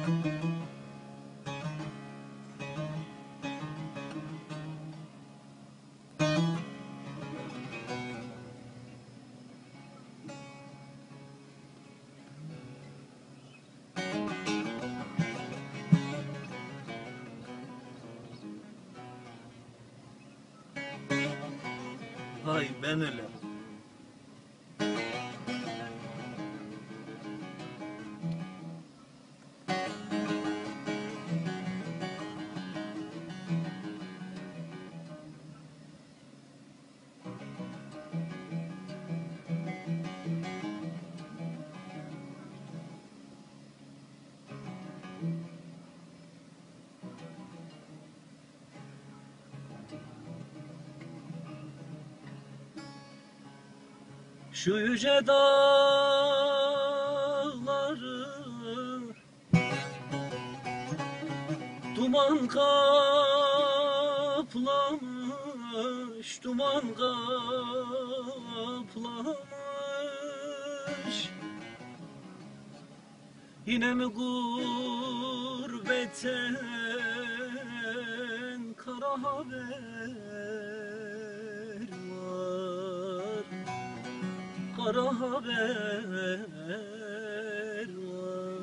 Hay ben öyle. Şu yüce dağları duman kaplamış, duman kaplamış. Yine mi gurbetten kara haber var, kara haber var.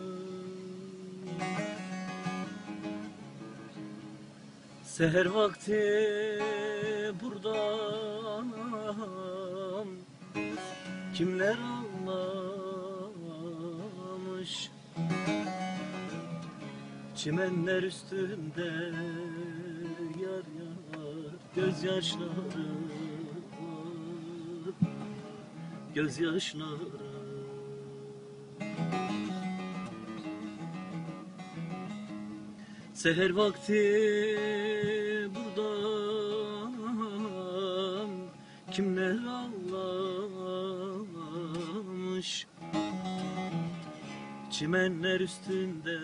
Seher vakti buradan kimler ağlamış, çimenler üstünde yar yar gözyaşları var, gözyaşları. Seher vakti buradan kimler ağlamış, çimenler üstünde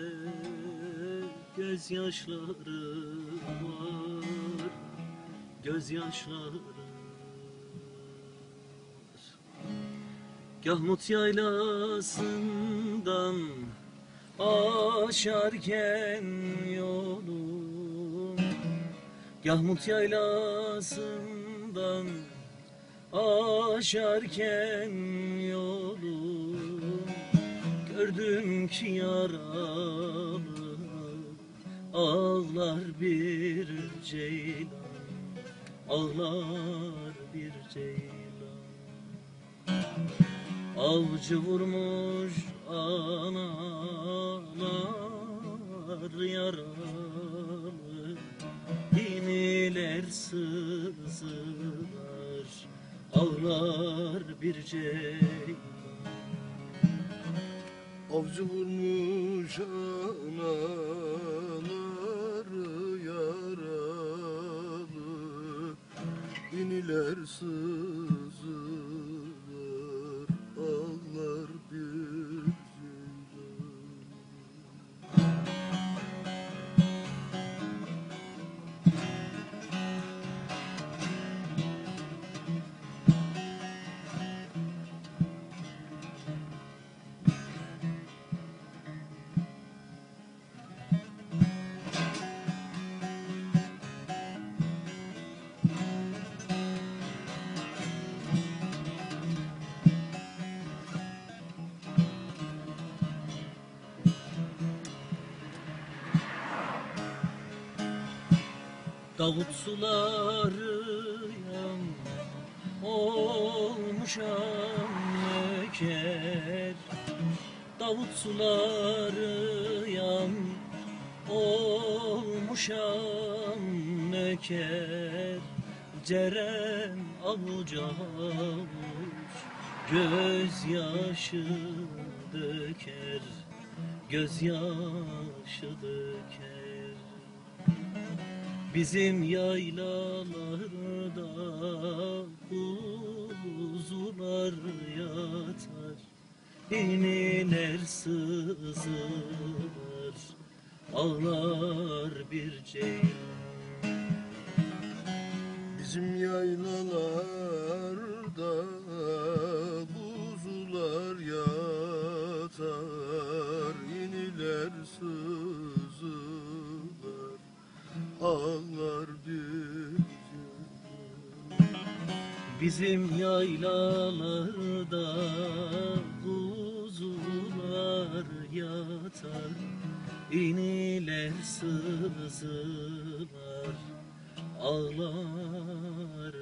gözyaşları var, gözyaşları. Gahmut yaylasından aşarken yolum, Gahmut yaylasından aşarken yolum, gördüm ki yaralı ağlar bir ceylan, ağlar bir ceylan. Avcı vurmuş analar yaralı, iniler sızlar, ağlar bir ceylan. Avcı vurmuş anaları yaralı, iniler sızlar, ağlar bir ceylan. Davut suları yan olmuşam nöker, Davut suları yan olmuşam nöker, Cerem avuç avuç gözyaşı döker, gözyaşı döker. Bizim yaylalarda kuzular yatar, iniler sızlar, ağlar bir ceylan. Bizim yaylalarda kuzular yatar, iniler sığ ağlar bir Bizim yaylalarda kuzular yatar, iniler sızılar, ağlar